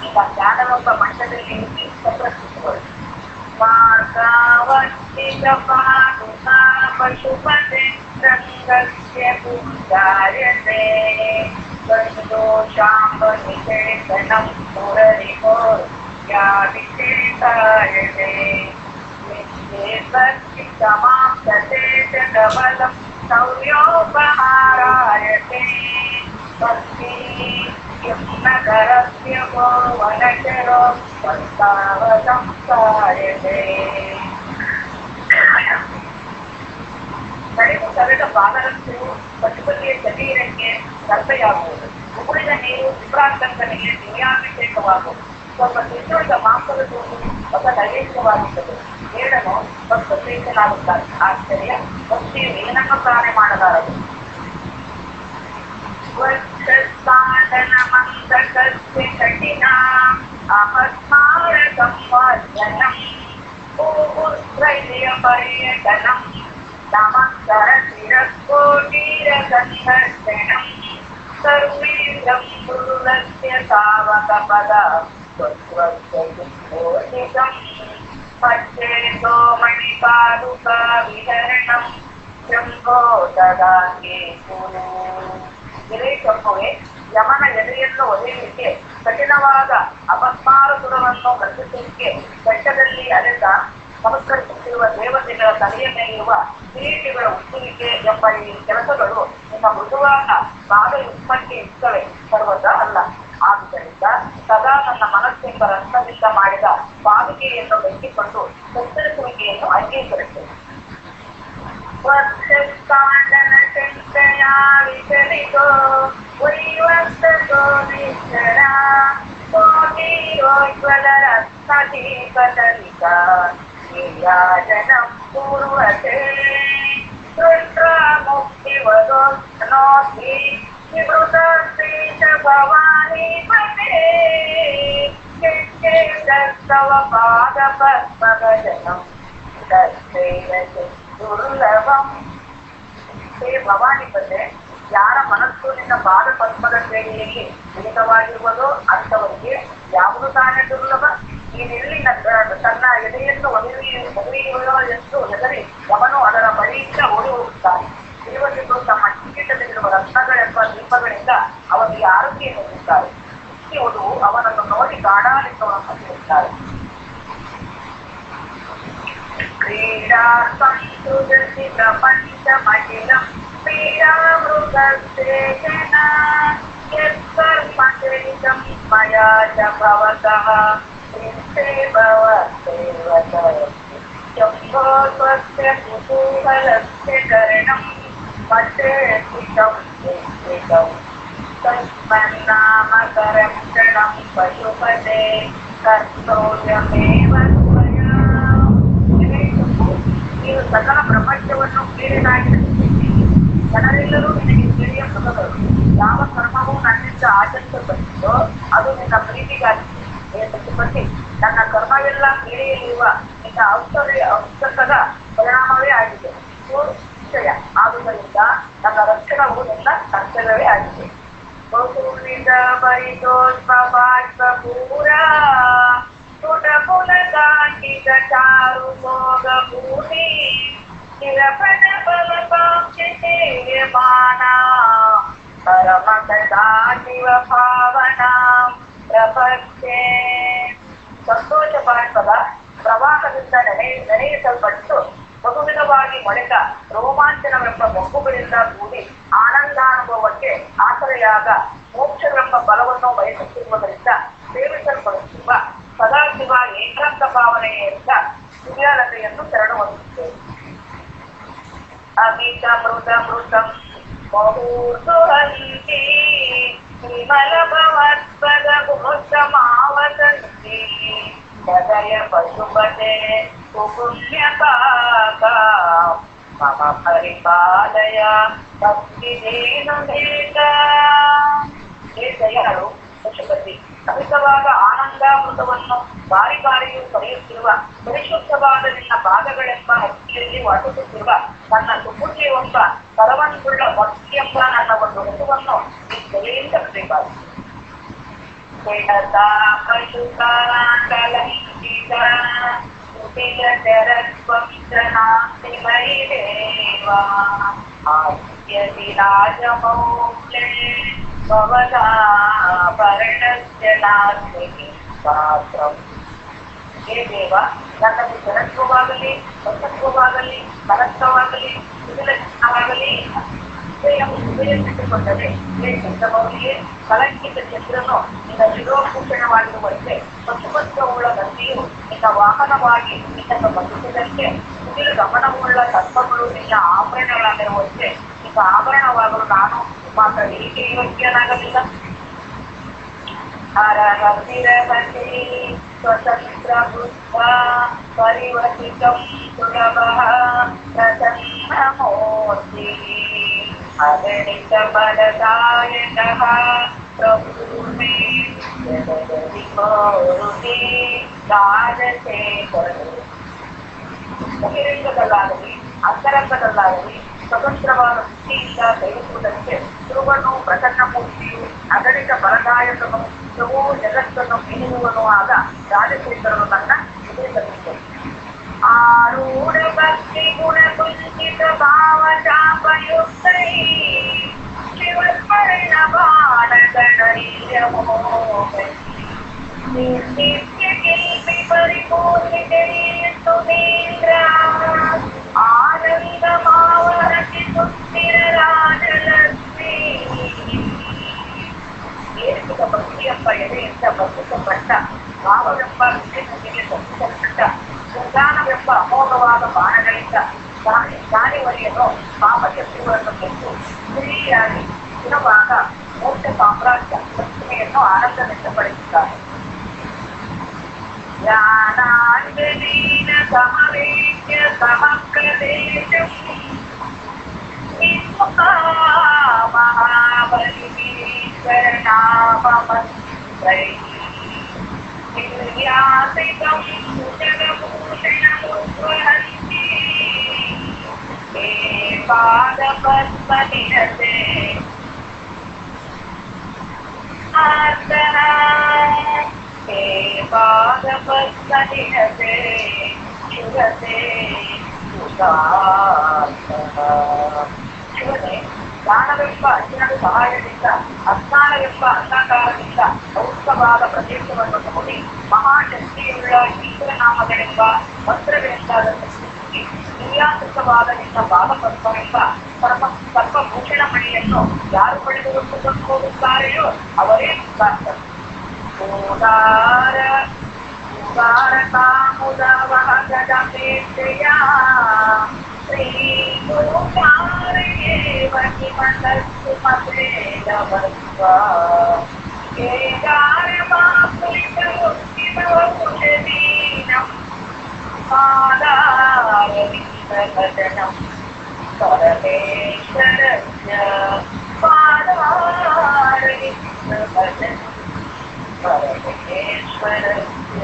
ಈಗ ಜ್ಞಾನವೆಂಬ ಮಂಟದಲ್ಲಿ ಪ್ರಕೃತಿಗಳು ಮಾರ್ಗಾವರ್ತಿತ ಪಾದುಕಾ ಪಶುಪತೆ ರಂಗಸ್ಯ ಪೂಜಾಯತೆ ಸಂತೋಷಾಂಬ ನಿಷೇಧನಂ ಮುರರಿಪೋ ಯಾವಿಷೇಕಾಯತೆ ನಿಶ್ಚೇತಮಾಪ್ತತೆ ಜಗಬಲಂ ಸೌರ್ಯೋಪಹಾರಾಯತೆ ಭಕ್ತಿ ನಗರಸ್ಯ ವನಚರೋ ಸಂತಾವಸಂಸಾರತೆ ಕಡಿಮೆ ಕರೆದ ಪಾದರಸ್ಸು ಪಶುಪತಿಯ ಶರೀರಕ್ಕೆ ಕಲ್ಪೆಯಾಗುವುದು. ಉಗುಳಿದ ನೀರು ವಿಭ್ರಾಂತನಿಗೆ ದಿವ್ಯಾಭಿಷೇಕವಾಗುವುದು. ಸ್ವಲ್ಪ ತಿನ್ನುಳಿದ ಮಾಂಸದ ತೂತು ಹೊಸ ದೈಹಿಕವಾಗುತ್ತದೆ. ಬೇಡನು ಭಕ್ತ ಪ್ರೀತನಾಗುತ್ತಾರೆ. ಆಶ್ಚರ್ಯ ಭಕ್ತಿಯು ಏನನ್ನು ಕಾರ್ಯ ಮಾಡಲಾರದು. ವಕ್ಷಸ್ಥಾನಮಂತಕಸ್ಯ ಕಠಿಣಾಂ ಅಪಸ್ಮಾರ ಸಂವರ್ಧನಂ ಭೂಭುತ್ರೈರ್ಯ ಪರ್ಯಟನಂ ನಮಸ್ಕರ ಶಿರಕೋಟೀರಸಂಘರ್ಷಣಂ ಸರ್ವೇಂದ್ರಂ ಗುರುರಸ್ಯ ಸಾವಕಪದ ಸ್ವಸ್ವಸ್ಯಂ ಪಚ್ಚೇತೋ ಮಣಿಪಾದುಕಾ ವಿಹರಣಂ ಶಂಭೋ ದದಾಂಗೇ ಕುರು. ಎಲೆ ಶಂಭುವೆ, ಯಮನ ಎಲೆಯನ್ನು ಒದೆಯಲಿಕ್ಕೆ ಕಠಿಣವಾದ ಅಪಸ್ಮಾರ ಸುರವನ್ನು ರಚಿಸಲಿಕ್ಕೆ ಬೆಟ್ಟದಲ್ಲಿ ಅಲೆದ ನಮಸ್ಕರಿಸುತ್ತಿರುವ ದೇವತೆಗಳ ತಲೆಯ ಮೇಲಿರುವ ಕಿರೀಟಿಗಳ ಉಚ್ಚುವಿಕೆ ಎಂಬ ಈ ಕೆಲಸಗಳು ನಿಮ್ಮ ಮೃದುವಾದ ಪಾದ ಉತ್ಪತ್ತಿ ಇಷ್ಟವೇ ಸರ್ವದ ಅಲ್ಲ. ಆದುದರಿಂದ ಸದಾ ನನ್ನ ಮನಸ್ಸೆಂಬ ರತ್ನದಿಂದ ಮಾಡಿದ ಪಾದುಕೆಯನ್ನು ಬೆಟ್ಟಿಕೊಂಡು ಸಂಚರಿಸುವಿಕೆಯನ್ನು ಅಂಗೀಕರಿಸುತ್ತೇನೆ. ವಕ್ಷಸ್ಥಾಂಡನ ಶಂಕಯಾ ವಿಚಲಿತೋ ವೈವಸ್ತೋ ನಿಶ್ಚರ ಕೋಟಿರೋಜ್ವಲ ರತ್ನದೀಪದಲಿಕಾ ನೀರಾಜನಂ ಕುರ್ವತೆ ದೃಷ್ಟ್ವಾ ಮುಕ್ತಿವದೋಸ್ನೋತಿ ನಿವೃತಸ್ತ್ರೀಶ ಭವಾನೀಪತೆ ಯಶ್ಚೇತಸ್ತವ ಪಾದಪದ್ಮಭಜನಂ ತತ್ತೈರತೆ ದುರ್ಲಭಂ. ಹೇ ಭವಾನಿಪತೆ, ಯಾರ ಮನಸ್ಸು ನಿನ್ನ ಪಾದ ಪದ್ಮದ ಶ್ರೇಣಿಯಲ್ಲಿ ಮಿಳಿತವಾಗಿರುವುದೋ ಅಂಥವರಿಗೆ ಯಾವುದು ತಾನೇ ದುರ್ಲಭ. ನೀನೆಲ್ಲಿ ತನ್ನ ಎದೆಯನ್ನು ಒದೆಯುವ ಎಂದು ಹೆದರಿ ಅವನು ಅದರ ಬಳಿಯಿಂದ ಓಡಿ ಹೋಗುತ್ತಾನೆ. ದೇವತೆಗಳು ತಮ್ಮ ಕಿರೀಟದಲ್ಲಿರುವ ರತ್ನಗಳೆಂಬ ದೀಪಗಳಿಂದ ಅವನಿಗೆ ಆರೋಗ್ಯ ನೀಡುತ್ತಾರೆ. ಇವರು ಅವನನ್ನು ನೋಡಿ ಗಾಢಾಲಿತವನ್ನು ಹೊಂದಿರುತ್ತಾರೆ. ಕ್ರೀಡಾರ್ಥಂಸುಜಸಿ ಪ್ರಪಂಚಮಖಿಲಂ ಕ್ರೀಡಾಮೃಗಸ್ಯೇನ ಯತ್ಕರ್ಮಚರಿತಂ ಮಯಾ ಚ ಭವತಃ ಚಿಂತೆ ಭವತ್ತೇವತ ಶಂಭೋ ಸ್ವಸ್ಯ ಕುತೂಹಲಸ್ಯ ಕರ್ಣಂ ಮತ್ತೇಷಿತಂ ನಿಶ್ಚಿತಂ ತಸ್ಮನ್ನಾಮ ಕರಂಕ್ಷಣಂ ಪಶುಪತೆ ಕರ್ತವ್ಯಮೇವ ಸ್ವಯಾ. ನೀನು ಸಕಲ ಪ್ರಪಂಚವನ್ನು ಕ್ರೀಡೆಗಾಗಿ ರಚಿಸಿದ್ದೀರಿ. ಜನರೆಲ್ಲರೂ ನಿನಗೆ ಕ್ರೀಡೆಯ ಮೃಗಗಳು. ಯಾವ ಕರ್ಮವೂ ನನ್ನಿಂದ ಆಚರಿಸಲ್ಪಟ್ಟಿದ್ದೋ ಅದು ನಿನ್ನ ಪ್ರೀತಿಗಾಗಿ. ಪಶುಪತಿ, ನನ್ನ ಕರ್ಮವೆಲ್ಲ ಕ್ರೀಡೆಯಲ್ಲಿರುವ ನಿನ್ನ ಔಷಧದ ಪರಿಣಾಮವೇ ಆಗಿದೆ. ನಿಶ್ಚಯ. ಆದುದರಿಂದ ನನ್ನ ರಕ್ಷಣವು ನಿನ್ನ ಕರ್ತವ್ಯವೇ ಆಗಿದೆ. ಬಹುನಿದ ಪರಿತೋಷ್ಪೂರ ಸುಟಪುಲಗಾಂಟಿತ ಚಾರು ಭೋಗ ಭೂಮಿ ಚಿರಪದ ಬಲಪಾಂಚಿಮಾನ ಪರಮ ಸದಾ ಶಿವ ಭಾವನಾ ಪ್ರಪಂಚೆ. ಸಂತೋಷ ಬಾಷ್ಪದ ಪ್ರವಾಹದಿಂದ ನೆನೆಯಿಸಲ್ಪಟ್ಟು ಬಹುವಿಧವಾಗಿ ಮೊಳೆತ ರೋಮಾಂಚನವೆಂಬ ಮೊಗ್ಗುಗಳಿಂದ ಕೂಡಿ ಆನಂದಾನುಭವಕ್ಕೆ ಆಸರೆಯಾದ ಮೋಕ್ಷವೆಂಬ ಫಲವನ್ನು ಬಯಸುತ್ತಿರುವುದರಿಂದ ಸೇವಿಸಲ್ಪಡುತ್ತಿರುವ ಸದಾಶಿವ ಏಕಾಂತ ಭಾವನೆಯಿಂದ ದಿವ್ಯಾಲತೆಯನ್ನು ಶರಣ ಹೊಂದುತ್ತೇವೆ. ಅಮಿತ ಮೃತ ಮೃತಂ ಬಹುರ್ದುಹಂತಿ ವಿಮಲ ಭವತ್ಪದ ಭುಜಮಾವಸಂತಿ ಹೃದಯ ಪಶುಪತೆ ಪುಣ್ಯಪಾಕ ಮಮ ಪರಿಪಾಲಯ ಭಕ್ತಿದೇನು ಬೇಕ. ಹೇ ದಯಾಳು ಪಶುಪತಿ, ಅಮಿತವಾದ ಆನಂದಾಮೃತವನ್ನು ಬಾರಿ ಬಾರಿಯೂ ಪಡೆಯುತ್ತಿರುವ ಪರಿಶುದ್ಧವಾದ ನಿನ್ನ ಪಾದಗಳೆಂಬ ಹಕ್ಕಿಯಲ್ಲಿ ವಾಸಿಸುತ್ತಿರುವ ನನ್ನ ಸುಪುತ್ರಿಯೊಬ್ಬ ಫಲವನ್ನುಳ್ಳ ಭಕ್ತಿಯೆಂಬ ನನ್ನ ಒಂದು ಹೆಸರನ್ನು ಈ ದಯೆಯಿಂದ ಪಡೆಯಬಾರದು. विडता पशुकालङ्किता कुटिलचरत्वमित्रनास्ति वैदेवा आद्यविराजमौले भवता पर्णस्य नास्ति पात्रम् हे ದೇವ ನನ್ನಲ್ಲಿ ಜಡತ್ವವಾಗಲಿ ವಸ್ತತ್ವವಾಗಲಿ ಕಲತ್ವವಾಗಲಿ ಕುಟಿಲವಾಗಲಿ ಉಪಯೋಗಿಸಿಕೊಂಡರೆ ಹೇ ಚಂದ್ರಮೌಳಿಯೇ ಕಲಂಕಿತ ಚಂದ್ರನು ನಿನ್ನ ಶಿರೋಭೂಷಣವಾಗಿರುವಂತೆ ಪಶುಪತ್ವವುಳ್ಳ ಗಂಗೆಯು ನಿನ್ನ ವಾಹನವಾಗಿ ನಿನ್ನನ್ನು ಬಂಧಿಸಿದಂತೆ ಕುಟಿಲ ಗಮನವುಳ್ಳ ಸರ್ಪಗಳು ನಿನ್ನ ಆಭರಣಗಳಾಗಿರುವಂತೆ ನಿನ್ನ ಆಭರಣವಾಗಲು ನಾನು ಮಾತ್ರ ಏಕೆ ಯೋಗ್ಯನಾಗಲಿಲ್ಲ ಹರಹರಿರಹಸಿ ಸ್ವತಂತ್ರ ಬುದ್ಧ ಪರಿವರ್ತಿತಂ ಸುಲಭಃ ಪ್ರಸನ್ನಮೂರ್ತಿ ಅಗಣಿತ ಫಲದಾಯಕಃ ಪ್ರಭುಮೇ ಜಗದಿ ಕೋರುತಿ ರಾಜಶೇಖರು ಬಹಿರಂಗದಲ್ಲಾಗಲಿ ಅಂತರಂಗದಲ್ಲಾಗಲಿ ಸ್ವತಂತ್ರವಾದ ಬುದ್ಧಿಯಿಂದ ಕೈಗೊಳ್ಳುವುದಕ್ಕೆ ಧ್ರುವನು ಪ್ರಸನ್ನ ಮೂರ್ತಿಯು ಅಗಣಿತ ಫಲದಾಯಕನು ಧ್ರುವೋ ಜಗತ್ತನ್ನು ಮೀನುವನು ಆದ ರಾಜಶೇಖರನು ನನ್ನ ಹೃದಯದಲ್ಲಿದ್ದರು. ಆರೂಢ ಭಕ್ತಿ ಗುಣ ಕುಂಚಿತ ಭಾವ ಚಾಪಯುಕ್ತೈ ಶಿವಸ್ಮರಣ ಬಾಣಗಣನೀಯಮೋಹೈ ನಿತ್ಯ ಕಿಲ್ಪಿ ಪರಿಪೂರ್ಣಿತೇ ಸುಧೀಂದ್ರ ಆನಂದ ಭಾವರತಿ ಸುಸ್ಥಿರ ರಾಜಲಕ್ಷ್ಮೀ ಏರಿಸಿದ ಭಕ್ತಿಯೆಂಬ ಎದೆಯಿಂದ ಬಂಧಿಸಲ್ಪಟ್ಟ ಭಾವವೆಂಬ ವಿಷಯದೊಂದಿಗೆ ಬಂಧಿಸಲ್ಪಟ್ಟ ಸಂಧಾನವೆಂಬ ಅಮೋಘವಾದ ಬಾಣಗಳಿಂದ ದಾನಿವರಿಯನ್ನು ಪಾಪ ಶಕ್ತಿಗಳನ್ನು ಗೆದ್ದು ಸ್ತ್ರೀಯಾಗಿ ಸ್ಥಿರವಾದ ಮೋಕ್ಷ ಸಾಮ್ರಾಜ್ಯ ಲಕ್ಷ್ಮಿಯನ್ನು ಆನಂದದಿಂದ ಪಡೆದಿದ್ದಾರೆ. ಜ್ಞಾನಾಂಜನೇನ ಸಮವೇತ್ಯ ಸಮಪ್ರದೇಶಂ ಮಹಾಬಲಿಶ್ವರನಾಮಮಂತ್ರೈಃ ನಿರ್ಯಾಸಿತಂ ಜಗಭೂಷಣಮುದ್ವಹಂತಿ ಹೇ ಪಾದಪದ್ಮನಿರತೆ ಆರ್ದನಾ ಹೇ ಪಾದಪದ್ಮನಿರತೆ ಶುಭತೆ ಶಿವನೇ ಜ್ಞಾನವೆಂಬ ಅಜ್ಞಾನ ಸಹಾಯದಿಂದ ಅಜ್ಞಾನವೆಂಬ ಅಂಧಕಾರದಿಂದ ಔಷಧವಾದ ಪ್ರದೇಶವನ್ನು ನೋಡಿ ಮಹಾಶಕ್ತಿಯುಳ್ಳ ಈಶ್ವರನಾಮಗಳೆಂಬ ಮಂತ್ರಗಳಿಂದ ಸೃಷ್ಟಿಸಿ ನಿರ್ಯಾಸವಾದ ನಿನ್ನ ಪಾದಪದ್ಮವೆಂಬ ಸರ್ವಭೂಷಣ ಮಣಿಯನ್ನು ಯಾರು ಪಡೆದುಕೊಂಡು ಹೋಗುತ್ತಾರೆಯೋ ಅವರೇ ಮುಕ್ತಾರ್ಥರು. ಕಾಮುದವಹ ಗಜಮೇತ್ರೆಯ ಶ್ರೀ ಗುರುಕಾರೇವ ಕಿಮನಸ್ಸು ಮತೇಲವತ್ವ ಕೇದಾರಮಾಪುಲಿತಮುಕ್ತಿಮವಪುಷದೀನಂ ಪಾದಾರವಿಂದಭಜನಂ ಪರಮೇಶ್ವರಸ್ಯ ಪಾದಾರವಿಂದಭಜನಂ ಪರಮೇಶ್ವರಸ್ಯ.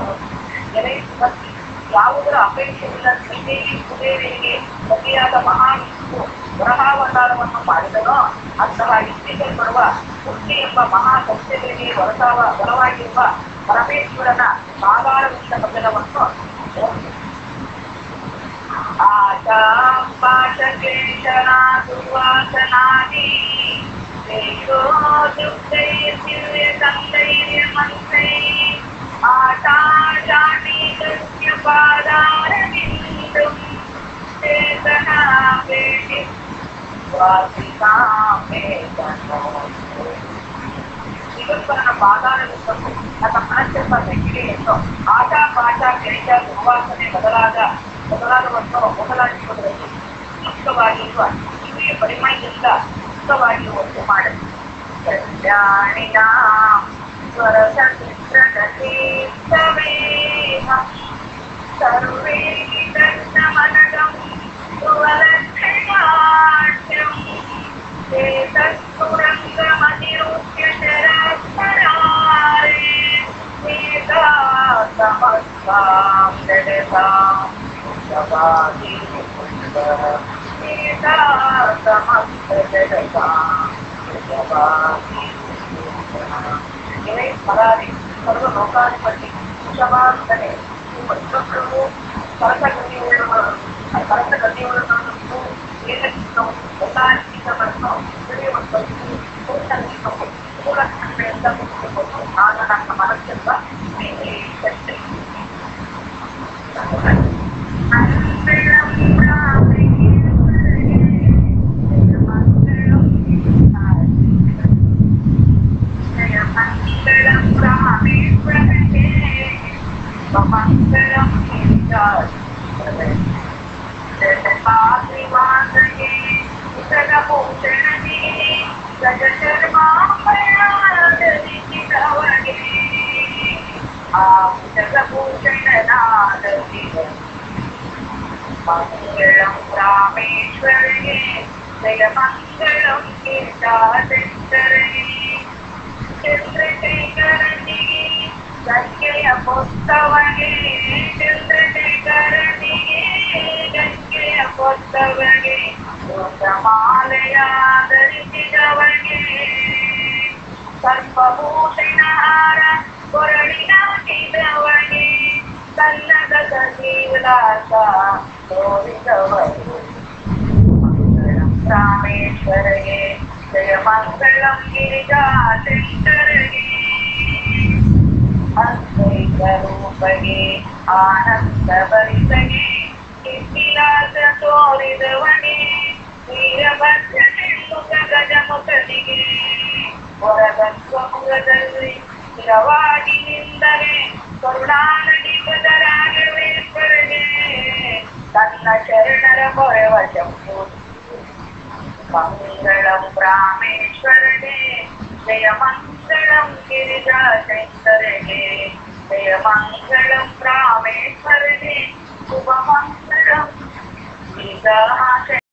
ಯಾವುದರ ಅಪೇಕ್ಷೆಯಿಲ್ಲ ಶ್ರೀದೇವಿ ಕುಬೇರನಿಗೆ ಸತಿಯಾದ ಮಹಾವಿಷ್ಣು ವರಹಾವತಾರವನ್ನು ಮಾಡಿದನೋ ಅಂತಹ ಇಚ್ಛಿಸಲ್ಪಡುವ ಮುಕ್ತಿ ಎಂಬ ಮಹಾಸತ್ಯಗಳಿಗೆ ವರವಾಗಿರುವ ಪರಮೇಶ್ವರನ ಸಾಗಾರವಿದ್ದ ಭಜನವನ್ನು ಆಶಾಪಾಶಕೇಶನ ದುರ್ವಾಸನಾದಿ ಸಂಧೈರ್ಯಮಂತ್ರೈ ಆಶಾಶಾಟೀತಸ್ಯ ಪಾದಾರವಿಂದಂ ಚೇತನಾಪೇಷಿ ವಾಸಿಕಾಮೇತನೋಸ್ತು. ದಿಗಂಬರನ ಪಾದಾರವಿಂದವು ನನ್ನ ಮನಸ್ಸೆಂಬ ಬೆಂಕಿಗೆಯನ್ನು ಆಶಾಪಾಶ ಕೇಶ ದುರ್ವಾಸನೆ ಮೊದಲಾದವನ್ನು ಮೊದಲಾಗಿರುವುದರಲ್ಲಿ ಮುಕ್ತವಾಗಿರುವ ಇಂದ್ರಿಯ ಪರಿಮಳದಿಂದ ಮುಕ್ತವಾಗಿರುವಂತೆ ಮಾಡಲಿ. ಕಲ್ಯಾಣಿನ ಸ್ವರಸಚಿತ್ರಗತೀರ್ತವೇಹ ಸರ್ವೇ ತನ್ನಮನಗಂ ಸುವಲಕ್ಷಣಾಢ್ಯಂ ಚೇತಸ್ಫುರಂಗಮತಿರುಚ್ಯ ಶರಸ್ಮರಾರೇ ಮೇಧಾ ಸಮಸ್ತಾಂ ಜಗತಾಂ ಶವಾದಿ ಪುಷ್ಪಃ ಮೇಧಾ ಸಮಸ್ತ ಜಗತಾಂ ಶವಾದಿ ಪುಷ್ಪಃ इवे परादि सर्वलोकाधिपति कुशवान्तने वज्रप्रभु ಕರಸಗತಿಯುಳ್ಳವರನ್ನು ಏಕಚಿತ್ತವು ಎಲ್ಲಾಚಿತ್ತವನ್ನು ತಿಳಿಯುವಂಥದ್ದು ಪೂರ್ಣಚಿತ್ತವು ಮೂಲಕಂಡೆಯಿಂದ ಮುಗಿದುಕೊಂಡು ಆಗ ನನ್ನ ಮನಸ್ಸೆಲ್ಲ ಶಕ್ತಿ मंगलम पात्रिवासये जगभूषणे गजशर्मापयादरिचितवगे जगभूषणनादि मंगलम रामेश्वरये जय मंगलम कीर्ताशंकरये चंद्रशेखरनिगे गंಗೆಯ ಪುಸ್ತವಗೆ ಚಂದ್ರಶೇಖರನಿಗೆ ಗಂಗೆಯ ಪುಸ್ತವಗೆ ಮಾಲೆಯ ಧರಿಸಿದವಗೆ ಸರ್ಪಭೂಷಣಹಾರ ಕೊರಳಿನ ಹಾಕಿದವಗೆ ಕನ್ನಡ ಸಂಗೀಲಾಸ ತೋರಿದವಗೆ ಮಂಗಳಂ ರಾಮೇಶ್ವರಗೆ ಜಯ ಮಂಗಳಂ ಗಿರಿಜಾಶಂಕರಗೆ ರೂಪಗೆ ಆನಂದ ಭರಿತಗೆ ಕಿತ್ತಿಲಾಸ ತೋರಿದವನೇ ವೀರಭದ್ರ ಷಣ್ಮುಖ ಗಜಮುಖನಿಗೆ ಹೊರಗಂಗಮುಖದಲ್ಲಿ ಸ್ಥಿರವಾಗಿ ನಿಂದರೆ ಕರುಣಾನದಿ ರಾಘವೇಶ್ವರಗೆ ತನ್ನ ಶರಣರ ಮೊರೆವ ಶಂಭು ಮಂಗಳಂ ರಾಮೇಶ್ವರನೇ जय मंगलम गिरिजाशंकरगे जय मंगलम रामेश्वरगे शुभ मंगलम